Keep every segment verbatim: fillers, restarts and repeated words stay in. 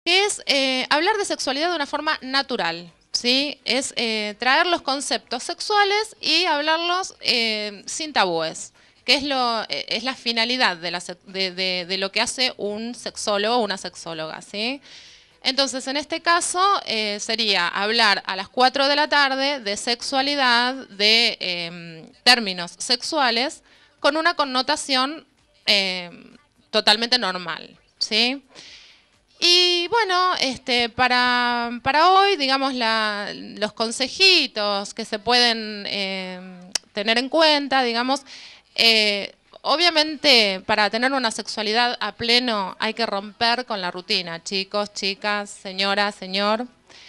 que es eh, hablar de sexualidad de una forma natural, ¿sí? Es eh, traer los conceptos sexuales y hablarlos eh, sin tabúes, que es, lo, eh, es la finalidad de, la, de, de, de lo que hace un sexólogo o una sexóloga, ¿sí? Entonces, en este caso, eh, sería hablar a las cuatro de la tarde de sexualidad, de eh, términos sexuales, con una connotación eh, totalmente normal, ¿sí? Y bueno, este, para, para hoy, digamos, la, los consejitos que se pueden eh, tener en cuenta, digamos, eh, obviamente para tener una sexualidad a pleno hay que romper con la rutina, chicos, chicas, señora, señor.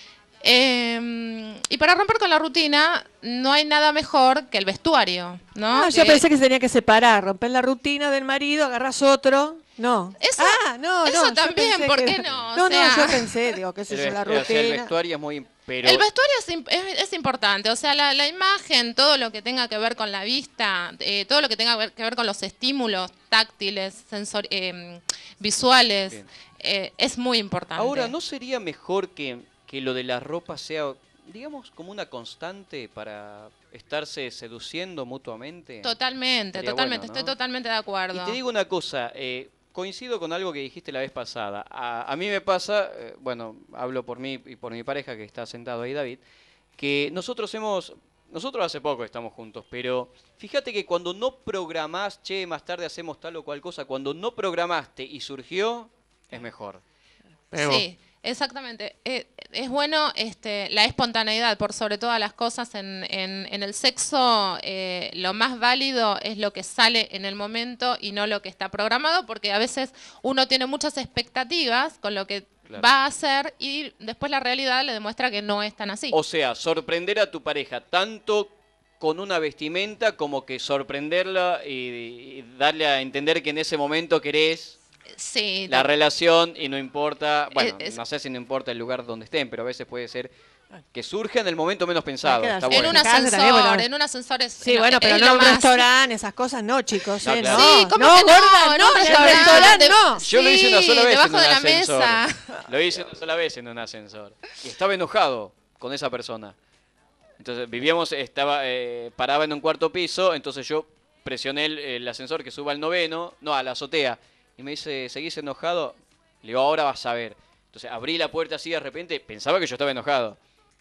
Eh, y para romper con la rutina no hay nada mejor que el vestuario, ¿no? Ah, yo Que, pensé que se tenía que separar, romper la rutina del marido, agarras otro. No. Eso, ah, no, eso no. también, yo ¿por que... qué no? O No, sea, no, yo pensé, digo, qué sé yo, la El, o sea, el rutina. vestuario es muy... Pero... El vestuario es, es, es importante, o sea, la, la imagen, todo lo que tenga que ver con la vista, eh, todo lo que tenga que ver con los estímulos táctiles, sensor, eh, visuales, eh, es muy importante. Ahora, ¿no sería mejor que, que lo de la ropa sea, digamos, como una constante para estarse seduciendo mutuamente? Totalmente, Sería totalmente, bueno, ¿no? estoy totalmente de acuerdo. Y te digo una cosa, eh, coincido con algo que dijiste la vez pasada. A, a mí me pasa, eh, bueno, hablo por mí y por mi pareja que está sentado ahí, David, que nosotros hemos, nosotros hace poco estamos juntos, pero fíjate que cuando no programás, che, más tarde hacemos tal o cual cosa, cuando no programaste y surgió, es mejor. Pego. Sí, exactamente. Eh, es bueno este, la espontaneidad, por sobre todas las cosas. En, en, en el sexo, eh, lo más válido es lo que sale en el momento y no lo que está programado, porque a veces uno tiene muchas expectativas con lo que Claro. va a hacer y después la realidad le demuestra que no es tan así. O sea, sorprender a tu pareja tanto con una vestimenta como que sorprenderla y, y darle a entender que en ese momento querés Sí, la to- relación y no importa, bueno, Es- no sé si no importa el lugar donde estén, pero a veces puede ser que surja en el momento menos pensado. queda Está así. en bueno. un Casa ascensor, también, bueno. en un ascensor es, Sí, no, bueno, pero es no lo en un más. restaurante, esas cosas no, chicos. No, ¿eh? claro. Sí, No, ¿cómo no, que no? gorda, En no, un en el restaurante. restaurante no. Yo lo hice una Sí, sola vez debajo en un de la ascensor. mesa. Lo hice una sola vez en un ascensor. Y estaba enojado con esa persona. Entonces vivíamos, estaba eh, paraba en un cuarto piso, entonces yo presioné el, el ascensor que suba al noveno, no, a la azotea. Y me dice, ¿seguís enojado? Le digo, ahora vas a ver. Entonces abrí la puerta así de repente, pensaba que yo estaba enojado.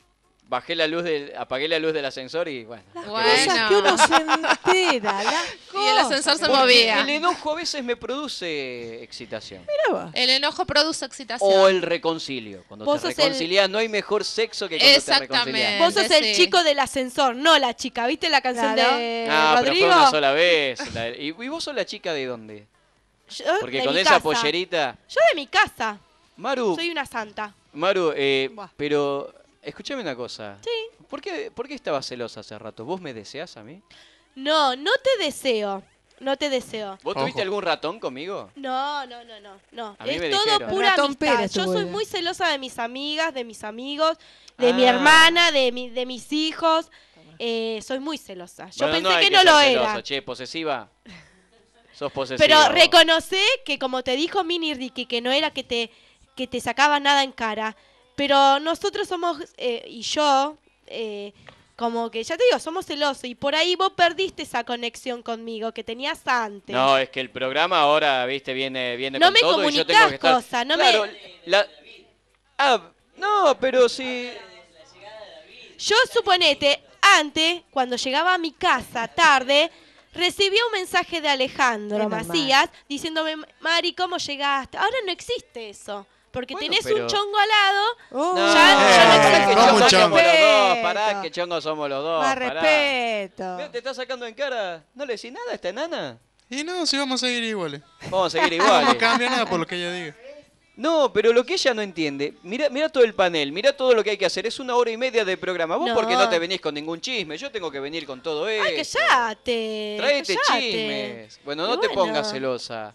Bajé la luz del, apagué la luz del ascensor y bueno. Las Bueno. cosas que uno se entera, las Y el ascensor se cosas. movía. El enojo a veces me produce excitación. Mirá vos. El enojo produce excitación. O el reconcilio. Cuando Vos te sos el- reconciliás, no hay mejor sexo que cuando te Exactamente. reconciliás. Vos sos el Sí. chico del ascensor, no la chica. ¿Viste la canción Claro. de Ah, pero Rodrigo? fue una sola vez. La- ¿Y, y vos sos la chica de dónde? Yo, Porque de con mi esa casa. pollerita... Yo de mi casa. Maru, Soy una santa. Maru, eh, Buah. pero escúchame una cosa. Sí. ¿Por qué, ¿Por qué estabas celosa hace rato? ¿Vos me deseás a mí? No, no te deseo. No te deseo. ¿Vos Ojo. tuviste algún ratón conmigo? No, no, no, no, no. A mí Es me todo dijeron. pura Ratón amistad. Pérez Yo tuvo soy ella. muy celosa de mis amigas, de mis amigos, de mi Ah. hermana, de mi, de mis hijos. Eh, soy muy celosa. Yo Bueno, pensé hay que no ser lo celosa, era. che, posesiva. Sos posesiva. Pero vos. reconoce que como te dijo Mini Ricky, que no era que te, que te sacaba nada en cara. Pero nosotros somos, eh, y yo, eh, como que ya te digo, somos celosos. Y por ahí vos perdiste esa conexión conmigo que tenías antes. No, es que el programa ahora, viste, viene, viene No con me todo y yo tengo que estar... comunicás cosas, no claro, me- la- Ah, no, pero sí... Yo suponete, antes, cuando llegaba a mi casa tarde, recibía un mensaje de Alejandro Es normal. Macías diciéndome, Mari, ¿cómo llegaste? Ahora no existe eso. Porque Bueno, tenés pero- un chongo al lado. Oh, No, Ya- ya no pará existe. que ¿Cómo chongos chongo? somos los dos, Respeto. pará que chongos somos los dos, Más pará. respeto. Mira, te está sacando en cara, ¿no le decís nada a esta enana? Y no, si vamos a seguir iguales. Vamos a seguir No igual. cambia nada por lo que ella diga. No, pero lo que ella no entiende, mira, mira todo el panel, mira todo lo que hay que hacer, es una hora y media de programa. Vos No. porque no te venís con ningún chisme, yo tengo que venir con todo eso. ¡Ay, callate! Tráete callate. chismes. Bueno, Y no te bueno. pongas celosa.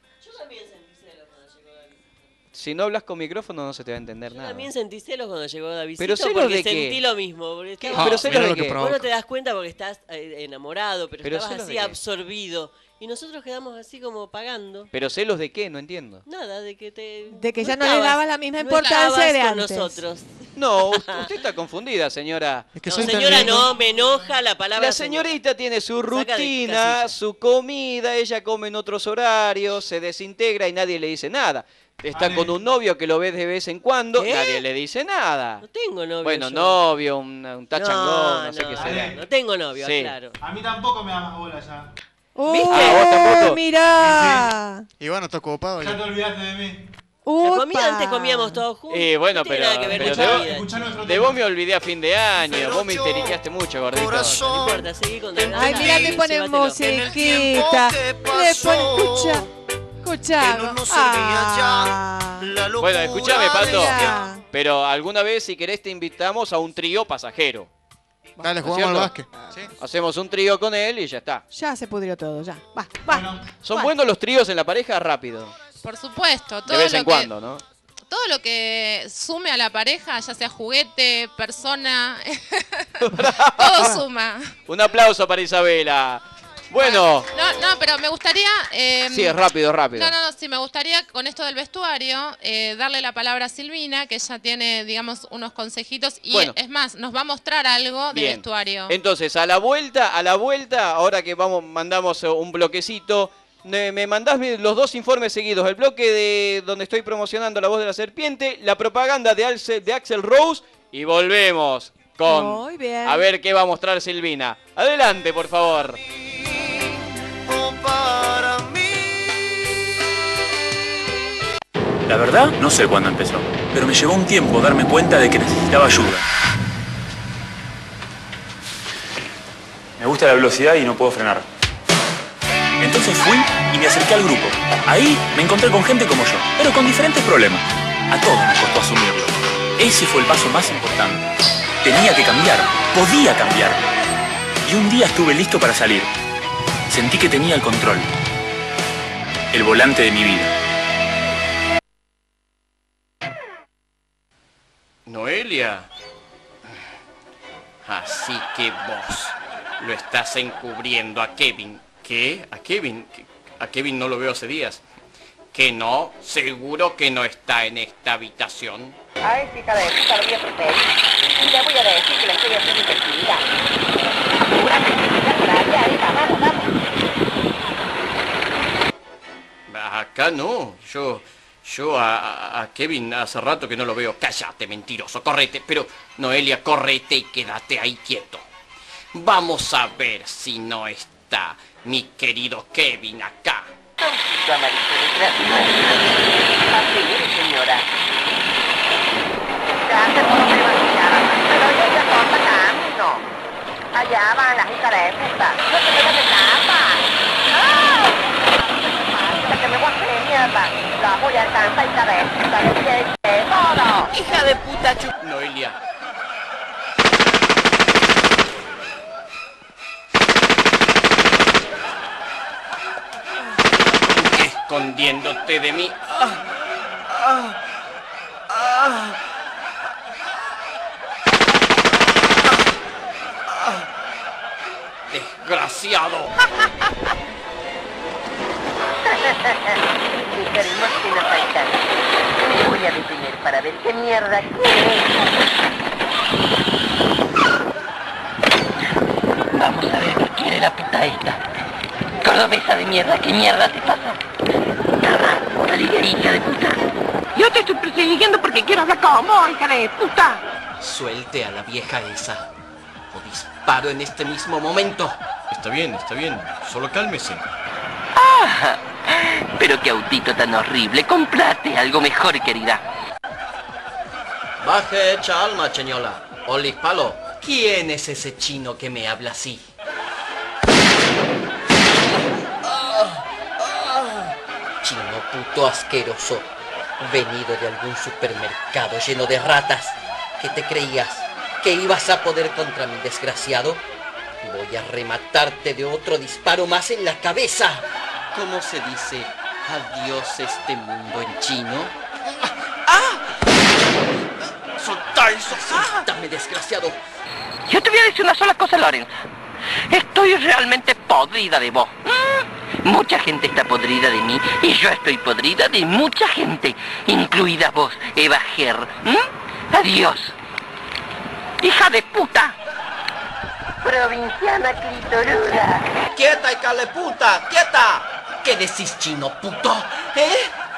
Si no hablas con micrófono no se te va a entender Yo nada. también sentí celos cuando llegó Davidcito Pero celos porque de qué? sentí lo mismo. Porque ¿Qué? estaba- Pero Ah, celos mirá de lo que qué? provoca. Vos no te das cuenta porque estás eh, enamorado, pero, Pero estabas celos así de qué? absorbido. Y nosotros quedamos así como pagando. ¿Pero celos de qué? No entiendo. Nada, de que te... De que ya no estabas- le daba la misma no importancia estabas de con antes. nosotros. No, usted, usted está confundida, señora. Es que No, soy señora, entendiendo. no, me enoja la palabra La señorita tiene su Saca de rutina, casilla. su comida, ella come en otros horarios, se desintegra y nadie le dice nada. Está con un novio que lo ve de vez en cuando, ¿Qué? nadie le dice nada. No tengo novio. Bueno, yo. novio, un, un tachangón, no, sé no, qué será. No tengo novio, Sí. claro. A mí tampoco me da más bola ya. ¡Uh, Ah, ¿vos tampoco? mirá! Y bueno, está ocupado Ya ya. te olvidaste de mí. La Upa. comida antes comíamos todos juntos. Y bueno, no tiene pero, nada que ver pero con de, la vos, vida, Escuchá nuestro de vos me olvidé a fin de año, vos me histeriqueaste mucho, gordito. No importa, seguí con Ay, mira, te ponen Llévatelo. musiquita. Le ponen, escucha, escucha. no nos servía Ah, Bueno, escuchame, Pato. mira. Pero alguna vez, si querés, te invitamos a un trío pasajero. Dale, ¿No es jugamos al básquet. cierto? Sí. Hacemos un trío con él y ya está. Ya se pudrió todo, ya. Va, va. Bueno, ¿Son Va. buenos los tríos en la pareja? Rápido. Por supuesto, De todo vez lo en que, cuando, ¿no? todo lo que sume a la pareja, ya sea juguete, persona, todo suma. Un aplauso para Isabela. Bueno, No, no, pero me gustaría... eh, sí, es rápido, rápido. No, no, no, sí, me gustaría con esto del vestuario eh, darle la palabra a Silvina, que ella tiene, digamos, unos consejitos y Bueno. es más, nos va a mostrar algo de Bien. vestuario. Entonces, a la vuelta, a la vuelta, ahora que vamos, mandamos eh, un bloquecito, me, me mandás mi- los dos informes seguidos, el bloque de donde estoy promocionando La Voz de la Serpiente, la propaganda de, Alce- de Axel Rose y volvemos con Muy bien. a ver qué va a mostrar Silvina. Adelante, por favor. para mí. La verdad, no sé cuándo empezó, pero me llevó un tiempo darme cuenta de que necesitaba ayuda. Me gusta la velocidad y no puedo frenar. Entonces fui y me acerqué al grupo. Ahí me encontré con gente como yo, pero con diferentes problemas. A todos nos costó asumirlo. Ese fue el paso más importante. Tenía que cambiar, podía cambiar. Y un día estuve listo para salir. Sentí que tenía el control. El volante de mi vida. Noelia. Así que vos lo estás encubriendo a Kevin. ¿Qué? ¿A Kevin? A Kevin no lo veo hace días. ¿Que no? ¿Seguro que no está en esta habitación? Ay, hija de puta, lo voy a proteger. Y le voy a decir que le estoy haciendo investigar. Apúrate, ya por allá, arriba, vamos, vamos. Acá no. Yo... Yo a, a- a Kevin hace rato que no lo veo. Cállate, mentiroso. Correte. Pero, Noelia, correte y quédate ahí quieto. Vamos a ver si no está mi querido Kevin acá. Toncito amarillo de así, señora. Gracias por lo que mañana. Pero yo ya corta camino. Allá van las hijas de puta. No te metas de capa. ¡Ah! Que me voy a hacer mierda. La voy a alcanzar, hija de puta. Le voy a decir todo. Hija de puta, chu... Noelia. Escondiéndote de mí. Ah, ah, ah. Ah. Desgraciado. Mi hermosina paisana. Me voy a detener para ver qué mierda quiere. Vamos a ver qué quiere la puta esta. Cordobesa de mierda, ¿qué mierda te pasa? Nada, salí de ahí, hija de puta. Yo te estoy persiguiendo porque quiero hablar con vos, hija de puta. Suelte a la vieja esa. O disparo en este mismo momento. Está bien, está bien. Solo cálmese. Ah, pero qué autito tan horrible. Comprate algo mejor, querida. Baje hecha alma, cheñola. Olis palo. ¿Quién es ese chino que me habla así? Chino puto asqueroso. Venido de algún supermercado lleno de ratas. ¿Qué te creías? ¿Que ibas a poder contra mi desgraciado? Voy a rematarte de otro disparo más en la cabeza. ¿Cómo se dice adiós este mundo en chino? ¡Ah! ¡Soltá eso! ¡Suéltame, desgraciado! Yo te voy a decir una sola cosa, Lorenz. Estoy realmente podrida de vos. ¿Mm? Mucha gente está podrida de mí y yo estoy podrida de mucha gente, incluida vos, Eva Ger. ¿Mm? Adiós. ¡Hija de puta! Provinciana clitoruda. ¡Quieta, hija de puta! ¡Quieta! ¿Qué decís, chino puto? ¿Eh?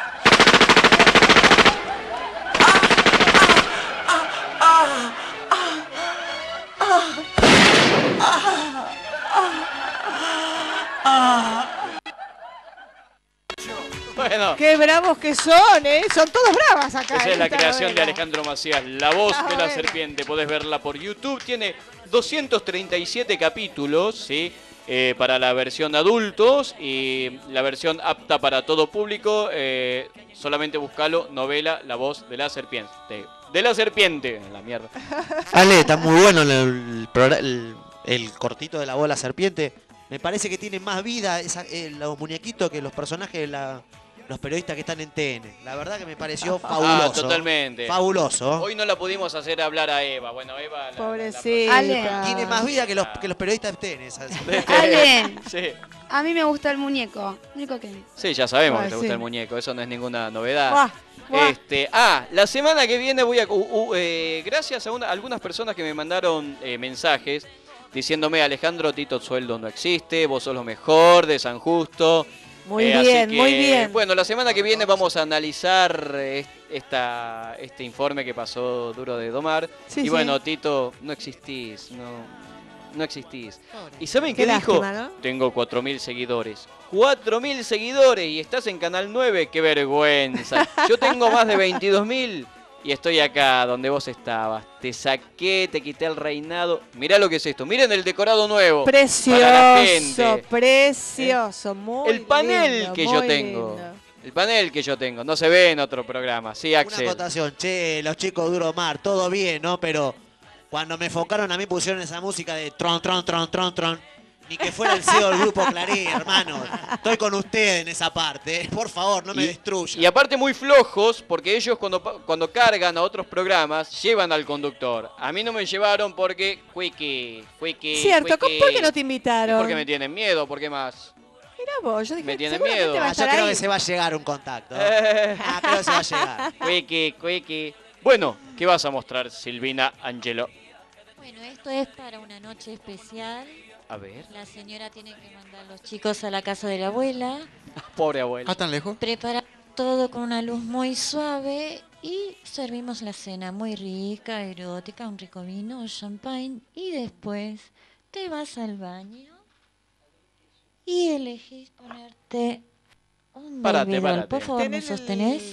Bueno, Qué bravos que son, ¿eh? Son todos bravas acá. esa en es la esta creación de novela. Alejandro Macías, La voz Ah, de la bueno. serpiente. Podés verla por YouTube. Tiene doscientos treinta y siete capítulos, ¿sí? Eh, para la versión de adultos y la versión apta para todo público. Eh, solamente buscalo, novela La voz de la serpiente. De la serpiente. La mierda. Ale, está muy bueno el, el, progra- el- el cortito de La voz de la serpiente. Me parece que tiene más vida esa- eh, los muñequitos que los personajes de la, los periodistas que están en T N. La verdad que me pareció fabuloso. Ah, totalmente. Fabuloso. Hoy no la pudimos hacer hablar a Eva. Bueno, Eva... la- Pobrecita. Ale. Tiene más vida que los, que los periodistas de T N. esa- Ale, Sí. a mí me gusta el muñeco. Único que... Sí, ya sabemos Ah, que te gusta sí. el muñeco, eso no es ninguna novedad. Buah, buah. Este, ah, la semana que viene voy a... u- u- eh, gracias a una- algunas personas que me mandaron eh, mensajes diciéndome, Alejandro, Tito Sueldo no existe, vos sos lo mejor de San Justo. Muy Eh, así bien, que, muy bien. Bueno, la semana que viene vamos a analizar eh, esta, este informe que pasó duro de domar. Sí, y sí. bueno, Tito, no existís, no, no existís. ¿Y saben Qué qué, dijo? lástima, ¿no? Tengo cuatro mil seguidores. cuatro mil seguidores y estás en Canal nueve, qué vergüenza. Yo tengo más de veintidós mil y estoy acá donde vos estabas. Te saqué, te quité el reinado. Mirá lo que es esto, miren el decorado nuevo. Para la Precioso, gente. precioso, muy El panel lindo, que yo muy tengo. lindo. El panel que yo tengo. No se ve en otro programa. Sí, Una Axel. acotación, che, los chicos Duro Mar, todo bien, ¿no? Pero cuando me enfocaron a mí pusieron esa música de tron, tron, tron, tron, tron. Ni que fuera el C E O del grupo Clarín, hermano. Estoy con ustedes en esa parte. ¿eh? Por favor, no me Y- destruyan. Y aparte muy flojos, porque ellos cuando, pa- cuando cargan a otros programas, llevan al conductor. A mí no me llevaron porque... Quickie, quickie, Cierto, quickie. ¿por qué no te invitaron? Porque me tienen miedo, ¿por qué más? Mirá vos, yo dije, Me tienen seguramente miedo. va a Ah, yo estar creo ahí. que se va a llegar un contacto. Eh. Ah, creo que se va a llegar. Quickie, quickie. Bueno, ¿qué vas a mostrar, Silvina Angelo? Bueno, esto es para una noche especial. A ver. La señora tiene que mandar a los chicos a la casa de la abuela. Pobre abuela. ¿Ah, tan lejos? Preparar todo con una luz muy suave y servimos la cena muy rica, erótica, un rico vino, champagne y después te vas al baño y elegís ponerte un Párate, baby doll. párate. Por favor, ¿me Tenés el- sostenés?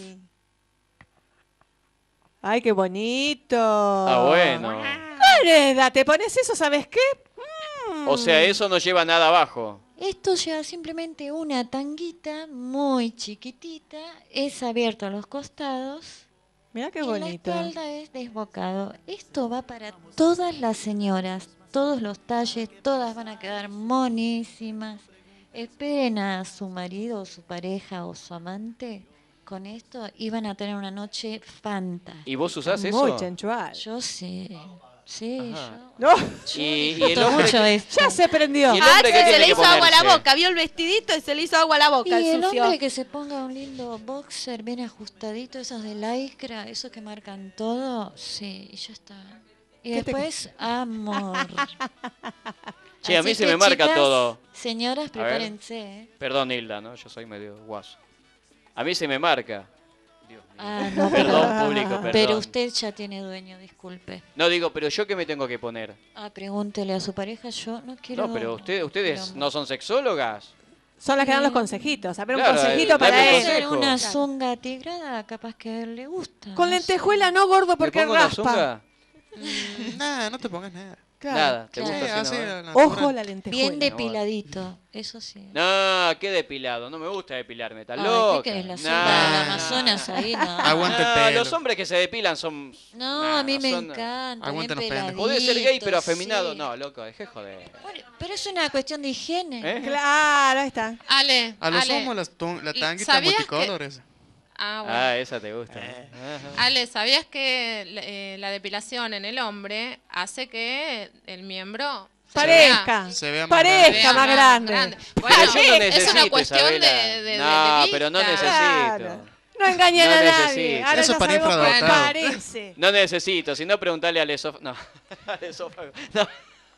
Ay, qué bonito. Ah, bueno. Areda, ¿te pones eso, sabes qué? O sea, eso no lleva nada abajo. Esto lleva simplemente una tanguita muy chiquitita, es abierto a los costados. Mirá qué y bonito. la espalda es desbocado. Esto va para todas las señoras, todos los talles, todas van a quedar monísimas. Esperen a su marido o su pareja o su amante con esto y van a tener una noche fantástica. ¿Y vos usás Muy eso? sensual. Yo sí, sí, Ajá. No, yo. Y, y el disfruto hombre mucho que- esto. ya se prendió. ¿Y el A hombre que Axel se tiene le que hizo agua a la ponerse? boca. Vio el vestidito y se le hizo agua a la boca. Y el el sucio. hombre que se ponga un lindo boxer bien ajustadito, esos de lycra, esos que marcan todo, sí, y ya está. Y ¿Qué te- después, amor. Che, a mí Así se que, me marca chicas, todo. Señoras, ver. prepárense. ¿eh? Perdón, Hilda, ¿no? Yo soy medio guaso. A mí se me marca. Dios mío. Ah, no, Perdón, pero, público, perdón. pero usted ya tiene dueño, disculpe. No digo, pero yo qué me tengo que poner. Ah, pregúntele a su pareja, yo no quiero... No, pero usted, ustedes pero- no son sexólogas. Son las que dan los consejitos. A ver, un Claro, consejito eh, para dame un él. consejo. Hacer una zunga tigrada, capaz que a él le gusta. Con no sé. lentejuela no, gordo, ¿Me porque pongo una raspa. zunga? Nada, no te pongas nada. Claro. Nada, ¿te Claro. gusta Sí, así así, nomás? a la Ojo natural. la lentejuela. Bien depiladito, eso sí. No, qué depilado. No me gusta depilarme. ¿Estás Ay, loca? ¿qué querés? La Nah. zunga del Amazonas ahí, no. Aguante el No, pelo. los hombres que se depilan son... No, nah, a mí me son- encanta. Aguanten bien los pelos. Podés ser gay pero peladito, afeminado. sí. No, loco, dejé joder. Bueno, pero es una cuestión de higiene. ¿Eh? Claro, ahí está. Ale, A los Ale, homos las tu- la tanguita ¿sabías multicolores. ah, bueno. Ah, esa te gusta. Ajá. Ale, ¿sabías que eh, la depilación en el hombre hace que el miembro Parezca. Se vea más Parezca grande. más grande. grande. Bueno, Pero yo no es una necesito, cuestión de, Isabela. de, de- No, de pero no vista. necesito. Claro. No engañan No a nadie. necesito. Ahora Eso ya para sabemos cómo infradotados. parece. No necesito, si no preguntale al esófago. No, al esófago. No.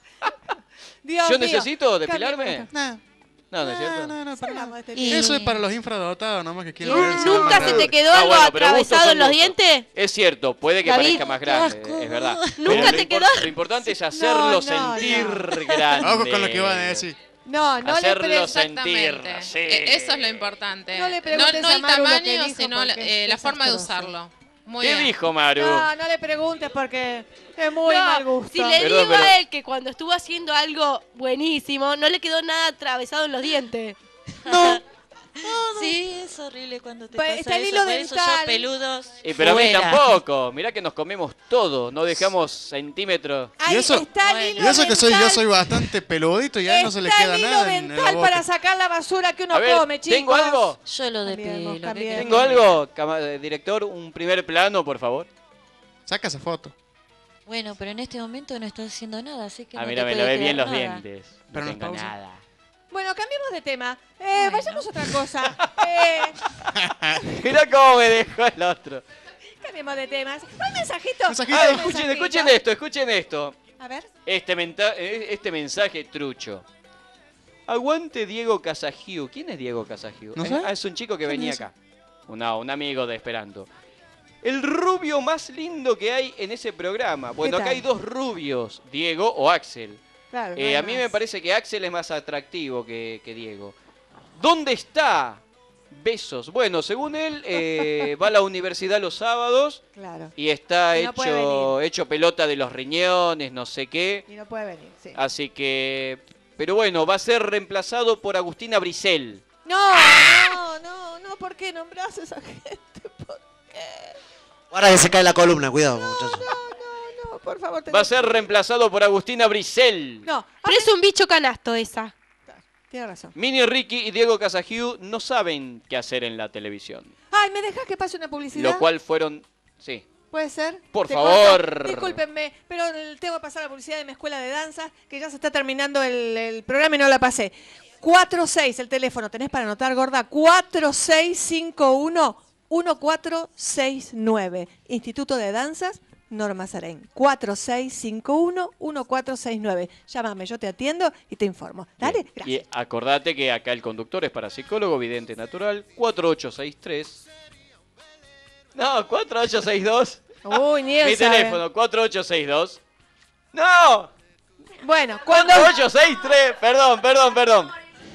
Dios ¿Yo mío. necesito depilarme? Nah. No, no es cierto. No, no, no, para Hablamos de este Y- tema. Eso es para los infradotados, nomás que quieren ¿Nu- verse ¿Nunca más se te grandes. quedó Ah, algo bueno, pero gustos atravesado son en los gustos. dientes? Es cierto, puede que David, parezca más qué grande, asco. es verdad. ¿Nunca Pero te lo, quedó? impor- lo importante es hacerlo No, no, sentir no. grande. Ojo con lo que van a decir. No, no le Hacerlo preguntes. sentir. Exactamente. Sí. E- Eso es lo importante. No le no, preguntes no a el Maru lo que tamaño, dijo, sino la, porque eh, es la forma de desastroso. usarlo. Muy ¿Qué bien. dijo Maru? No, no le preguntes porque es muy No, mal gusto. Si le Perdón, digo pero- a él que cuando estuvo haciendo algo buenísimo, no le quedó nada atravesado en los dientes. No. Sí, es horrible cuando te Pa- pasa está el eso. hilo Por eso dental. yo peludos. Y pero a mí fuera. tampoco. Mirá que nos comemos todo, no dejamos centímetros. Ahí Y eso- está el Bueno. hilo Y eso que soy yo dental. soy bastante peludito y a él no se le Está queda el hilo nada en, en la dental boca. para sacar la basura que uno A ver, come, chicos. ¿tengo algo? Yo lo Cambiemos, depilo. ¿qué cambiemos. querés? ¿Tengo algo? Cama- eh, director, un primer plano, por favor. Saca esa foto. Bueno, pero en este momento no estoy haciendo nada, así que Ah, no mira, te me puede lo ve bien quedar los nada. dientes. No Pero no tengo pausa. nada. Bueno, cambiemos de tema. Eh, Vayamos a otra cosa. Eh, Mirá cómo me dejó el otro. cambiemos de temas. Un mensajito. Mensajito. Ah, Un escuchen, mensajito. escuchen esto, escuchen esto. A ver. Este, menta- eh, este mensaje trucho. Aguante Diego Casagiu. ¿Quién es Diego Casagiu? ¿No Eh, sé? ah, es un chico que ¿Quién venía es? acá. Una, un amigo de Esperanto. El rubio más lindo que hay en ese programa. Bueno, acá tal? hay dos rubios, Diego o Axel. Claro, no Eh, hay a mí más. me parece que Axel es más atractivo que, que Diego. ¿Dónde está? Besos. Bueno, según él, eh, va a la universidad los sábados Claro. y está Y no puede hecho, hecho pelota de los riñones, no sé qué. Y no puede venir, sí. Así que... Pero bueno, va a ser reemplazado por Agustina Brisel. No, no, no, no, ¿por qué nombrás a esa gente? ¿Por qué? Ahora que se cae la columna, cuidado, muchachos. No, no, por favor. Va a ser reemplazado por Agustina Brisel. No, Pero es un bicho canasto esa. tiene razón. Mini Ricky y Diego Casagiu no saben qué hacer en la televisión. Ay, ¿me dejas que pase una publicidad? Lo cual fueron... Sí. ¿Puede ser? Por Te favor. corto. Discúlpenme, pero tengo que pasar la publicidad de mi escuela de danza, que ya se está terminando el, el programa y no la pasé. cuatro seis, el teléfono, ¿tenés para anotar, gorda? cuatro seis cinco uno uno cuatro seis nueve. Instituto de Danzas, Norma Sarén. cuatro seis cinco uno uno cuatro seis nueve. Llámame, yo te atiendo y te informo. Dale, Bien. gracias. Y acordate que acá el conductor es parapsicólogo, vidente natural, cuatro ocho seis tres. No, cuatro ocho seis dos. Uy, ni él Mi sabe. teléfono, cuatro ocho seis dos. ¡No! Bueno, cuando... cuatro ocho seis tres, perdón, perdón, perdón.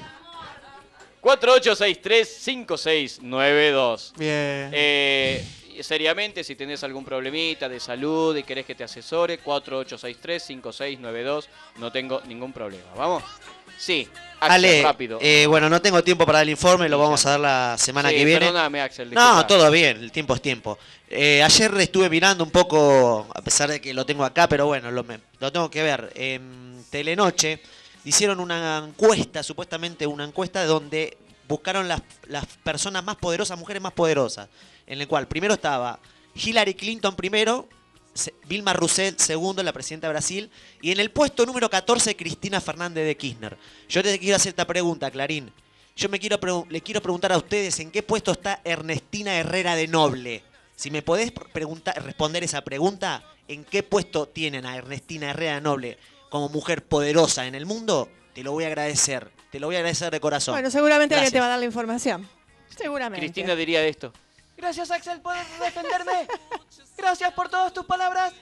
cuatro ocho seis tres cinco seis nueve dos. Bien. Eh, seriamente, si tenés algún problemita de salud y querés que te asesore, cuatro ocho seis tres cinco seis nueve dos. No tengo ningún problema. ¿Vamos? Sí, Axel, Ale, rápido. eh, bueno, no tengo tiempo para el informe, lo vamos a dar la semana Sí, que viene. perdóname, Axel, No, disculpa. todo bien, el tiempo es tiempo. Eh, ayer estuve mirando un poco, a pesar de que lo tengo acá, pero bueno, lo, me- lo tengo que ver. En Telenoche hicieron una encuesta, supuestamente una encuesta donde buscaron las, las personas más poderosas, mujeres más poderosas, en el cual primero estaba Hillary Clinton primero, se- Vilma Rousseff segundo, la presidenta de Brasil, y en el puesto número catorce Cristina Fernández de Kirchner. Yo te quiero hacer esta pregunta, Clarín. Yo me quiero pregu- le quiero preguntar a ustedes en qué puesto está Ernestina Herrera de Noble. Si me podés preguntar, responder esa pregunta, ¿en qué puesto tienen a Ernestina Herrera de Noble como mujer poderosa en el mundo? Te lo voy a agradecer. Te lo voy a agradecer de corazón. Bueno, seguramente alguien Gracias. te va a dar la información. Seguramente. Cristina diría esto. Gracias, Axel, por defenderme. Gracias por todas tus palabras.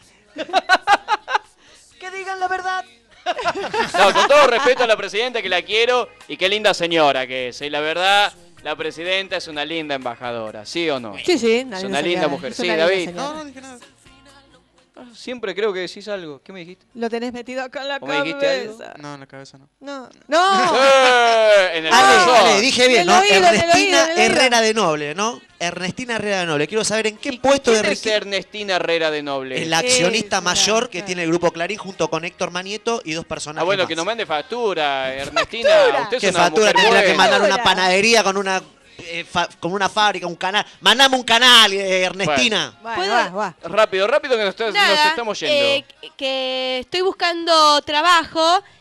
Que digan la verdad. No, con todo respeto a la presidenta, que la quiero, y qué linda señora que es. Y la verdad, la presidenta es una linda embajadora, ¿sí o no? Sí, sí. Es nadie una lo linda sabía. mujer. Es Sí, una linda David. señora. No, no dije nada. Siempre creo que decís algo. ¿Qué me dijiste? Lo tenés metido acá en la ¿O me dijiste algo? cabeza. No, en la cabeza no. No. ¡No! ¡Eh! En el Ale, corazón. Ale, dije bien, En el ¿no? oído, en el Ernestina oído, en el oído. Herrera de Noble, ¿no? Ernestina Herrera de Noble. Quiero saber en qué puesto de ¿Quién es Ernestina... Ernestina Herrera de Noble? Es la accionista Esa, mayor que claro. tiene el Grupo Clarín junto con Héctor Manieto y dos personajes Ah, bueno, más. que nos mande factura, Ernestina. factura? Usted es ¿Qué una factura mujer tendría que buena. mandar una Factura. panadería con una eh, fa- con una fábrica, un canal? Mandame un canal, eh, Ernestina. Bueno, ¿Puedo? va, va. Rápido, rápido que nos, está- nos Nada, estamos yendo. eh, que estoy buscando trabajo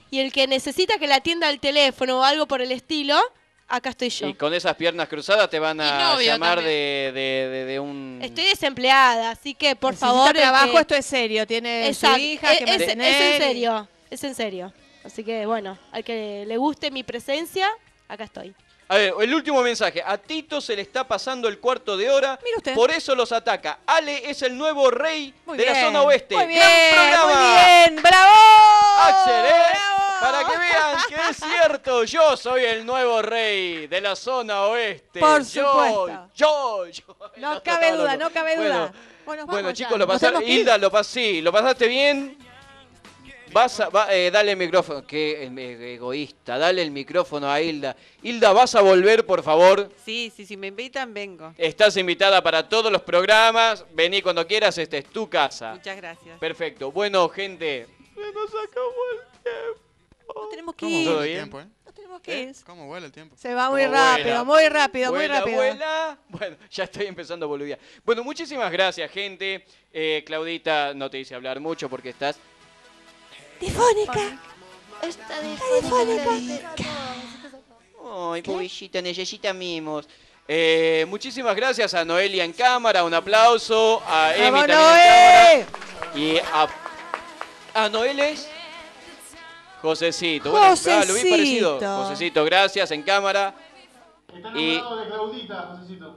Y el que necesita que la atienda al teléfono o algo por el estilo, acá estoy yo. Y con esas piernas cruzadas te van a novio llamar también. de, de, de, de un... Estoy desempleada, así que por Necesita favor... el trabajo, que- esto es serio. Tiene Exacto, su hija que es, es- mantener. es en serio, es en serio. Así que bueno, al que le guste mi presencia, acá estoy. A ver, el último mensaje. A Tito se le está pasando el cuarto de hora, Mire usted. por eso los ataca. Ale es el nuevo rey Muy de la bien, zona oeste. Muy ¡Gran bien, programa! muy bien. ¡Bravo! Axel, ¿eh? ¡Bravo! Para que vean que es cierto, yo soy el nuevo rey de la zona oeste. Por yo, supuesto. Yo, yo. No cabe duda, no cabe Bueno, duda. Bueno, Bueno, vamos chicos, ya. lo ¿Nos pasaron. tenemos que ir? Hilda, lo pas sí, lo pasaste bien. Vas a, va- eh, dale el micrófono, que eh, egoísta, dale el micrófono a Hilda. Hilda, ¿vas a volver, por favor? Sí, sí, si me invitan, vengo. Estás invitada para todos los programas. Vení cuando quieras, esta es tu casa. Muchas gracias. Perfecto. Bueno, gente, se nos acabó el tiempo. Nos tenemos que ¿Cómo ir. ¿Todo vuela el bien? tiempo, eh? Nos tenemos que ir. ¿Cómo vuela el tiempo? Se va muy ¿Cómo rápido, vuela? muy rápido, muy Vuela, rápido. vuela. Bueno, ya estoy empezando a boludear. Bueno, muchísimas gracias, gente. Eh, Claudita, no te hice hablar mucho porque estás... Difónica. Está difónica. Ay, pobrecita, necesita mimos. Eh, muchísimas gracias a Noelia en cámara, un aplauso. A Emi ¡Vamos, también Noé! en cámara. Y a... ¿A Noel es? Josecito. Bueno, ah, lo vi parecido. Josecito. Josecito, gracias, en cámara. Está Y... enamorado de Claudita, Josecito.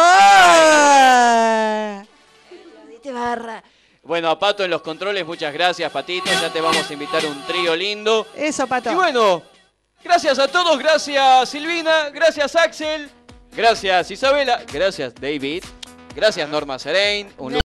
¡Oh! barra. Bueno, a Pato en los controles, muchas gracias, Patito. Ya te vamos a invitar a un trío lindo. Eso, Pato. Y bueno, gracias a todos, gracias Silvina, gracias Axel, gracias Isabela, gracias David, gracias Norma Serein. Un